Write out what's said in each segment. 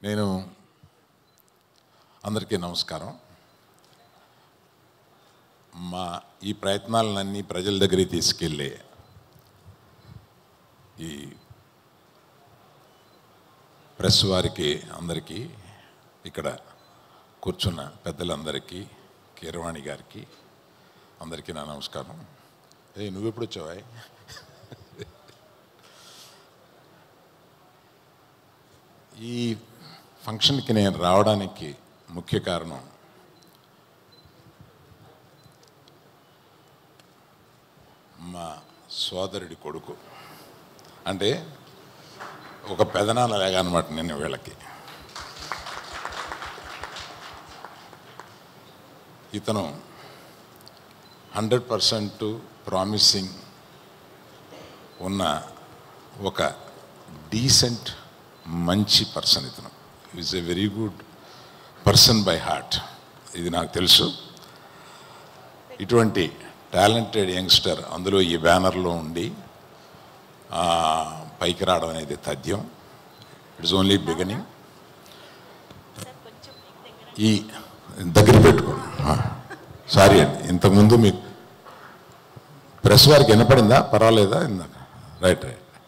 నేను అందరికీ నమస్కారం. మా ఈ ప్రయత్నాలన్నీ ప్రజల దగ్గరికి తీసుకెళ్ళే ఈ ప్రెస్ వారికి అందరికీ, ఇక్కడ కూర్చున్న పెద్దలందరికీ, కీరవాణి గారికి అందరికీ నా నమస్కారం. నువ్వెప్పుడు వచ్చావా? ఈ ఫంక్షన్కి నేను రావడానికి ముఖ్య కారణం మా సోదరుడి కొడుకు, అంటే ఒక పెదనాన్న లేగా అనమాట. నేను వీళ్ళకి ఇతను 100% ప్రామిసింగ్ ఉన్న ఒక డీసెంట్ మంచి పర్సన్. ఇతను is a very good person by heart, ఇది నాకు తెలుసు. ఇటువంటి టాలెంటెడ్ యంగ్స్టర్ అందులో ఈ బ్యానర్లో ఉండి పైకి రావడం అనేది తథ్యం. It's only beginning. ఈ దగ్గర పెట్టుకోండి. సారీ అండి, ఇంతకుముందు మీకు ప్రెస్ వారికి వినపడిందా? పర్వాలేదా? ఇందాక రైట్.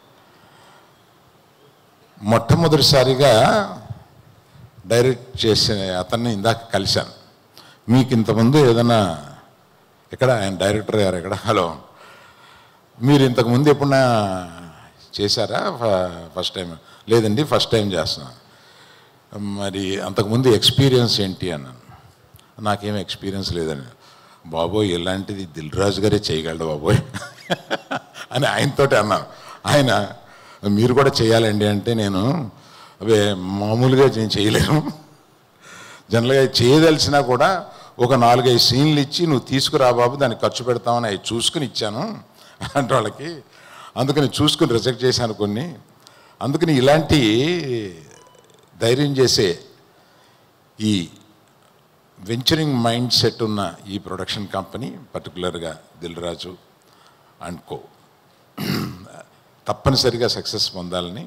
మొట్టమొదటిసారిగా డైరెక్ట్ చేసిన అతన్ని ఇందాక కలిశాను. మీకు ఇంతకుముందు ఏదైనా ఎక్కడ ఆయన డైరెక్టర్ గారు ఎక్కడ? హలో, మీరు ఇంతకుముందు ఎప్పుడన్నా చేశారా? First time? లేదండి, ఫస్ట్ టైం చేస్తున్నాను. మరి అంతకుముందు ఎక్స్పీరియన్స్ ఏంటి అన్నాను. నాకేం ఎక్స్పీరియన్స్ లేదని. బాబోయ్, ఇలాంటిది దిల్ రాజు గారే చేయగలడు బాబోయ్ అని ఆయనతోటి అన్నాను. ఆయన మీరు కూడా చేయాలండి అంటే, నేను అవే మామూలుగా నేను చేయలేను, జనరల్గా చేయదలిసినా కూడా ఒక 4-5 సీన్లు ఇచ్చి నువ్వు తీసుకురా బాబు, దానికి ఖర్చు పెడతామని అవి చూసుకుని ఇచ్చాను అంటే వాళ్ళకి. అందుకని చూసుకుని రిజెక్ట్ చేశాను కొన్ని. అందుకని ఇలాంటి ధైర్యం చేసే ఈ వెంచరింగ్ మైండ్ సెట్ ఉన్న ఈ ప్రొడక్షన్ కంపెనీ, పర్టికులర్గా దిల్ రాజు అండ్ కో, తప్పనిసరిగా సక్సెస్ పొందాలని.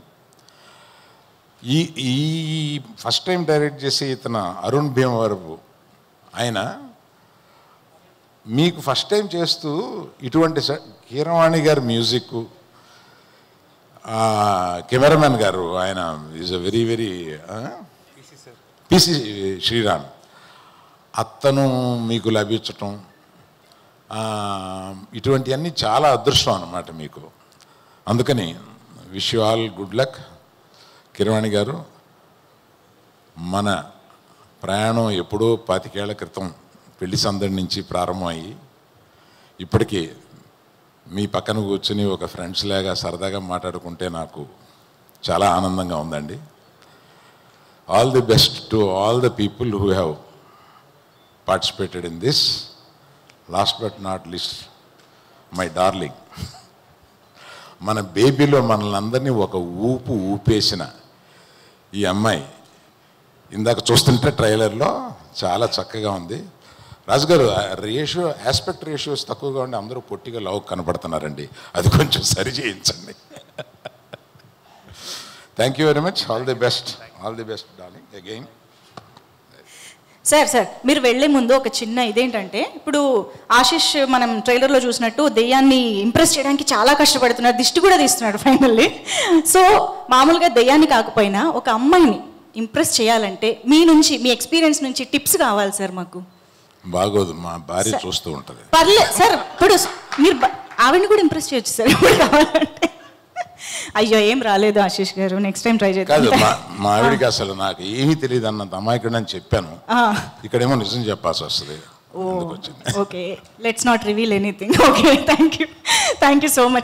ఈ ఫస్ట్ టైం డైరెక్ట్ చేసే ఇతను అరుణ్ భీమవరపు, ఆయన మీకు ఫస్ట్ టైం చేస్తూ ఇటువంటి కీరవాణి గారి మ్యూజిక్, కెమెరామెన్ గారు ఆయన is a very very PC Sriram, అతను మీకు లభించటం, ఇటువంటివన్నీ చాలా అదృష్టం అన్నమాట మీకు. అందుకని wish you all good luck. Keeravani గారు, మన ప్రయాణం ఎప్పుడో 25 ఏళ్ల క్రితం పెళ్లి సందడి నుంచి ప్రారంభమయ్యి ఇప్పటికీ మీ పక్కన కూర్చుని ఒక ఫ్రెండ్స్ లాగా సరదాగా మాట్లాడుకుంటే నాకు చాలా ఆనందంగా ఉందండి. All the best to all the people who have participated in this. Last but not least, my darling, మన బేబీలో మనల్ని అందరినీ ఒక ఊపేసిన ఈ అమ్మాయి ఇందాక చూస్తుంటే ట్రైలర్లో చాలా చక్కగా ఉంది. రాజుగారు, ఆస్పెక్ట్ రేషియోస్ తక్కువగా ఉండి అందరూ పొట్టిగా లవ్ కనపడుతున్నారండి, అది కొంచెం సరి చేయించండి. Thank you very much. All the best darling again. Sir మీరు వెళ్లే ముందు ఒక చిన్న ఇదేంటంటే, ఇప్పుడు ఆశిష్ మనం ట్రైలర్లో చూసినట్టు దెయ్యాన్ని ఇంప్రెస్ చేయడానికి చాలా కష్టపడుతున్నాడు, దిష్టి కూడా తీస్తున్నాడు ఫైనల్లీ. సో మామూలుగా దెయ్యాన్ని కాకపోయినా ఒక అమ్మాయిని ఇంప్రెస్ చేయాలంటే మీ నుంచి, మీ ఎక్స్పీరియన్స్ నుంచి టిప్స్ కావాలి సార్ మాకు. బాగోదు, మా భార్య చూస్తూ ఉంటుంది. పర్లేదు సార్, ఇప్పుడు మీరు ఆవిడని కూడా ఇంప్రెస్ చేయొచ్చు సార్ ఇప్పుడు కావాలంటే. అయ్యో, ఏం రాలేదు ఆశిష్ గారు, నెక్స్ట్ టైం ట్రై చేద్దాం. కాదు, మా ఆవిడికి అసలు నాకు ఏమీ తెలియదు అన్నంత అమాయకుడు అని చెప్పాను. ఇక్కడేమో నిజం చెప్పాల్సి వస్తుంది. Okay, let's not reveal anything. Okay, thank you so much.